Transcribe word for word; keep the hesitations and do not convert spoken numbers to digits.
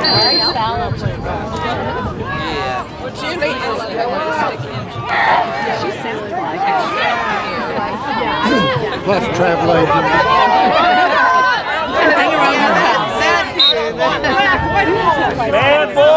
Yeah. Well, Jimmy is she sounded like it. Plus travel agent. Bad boy.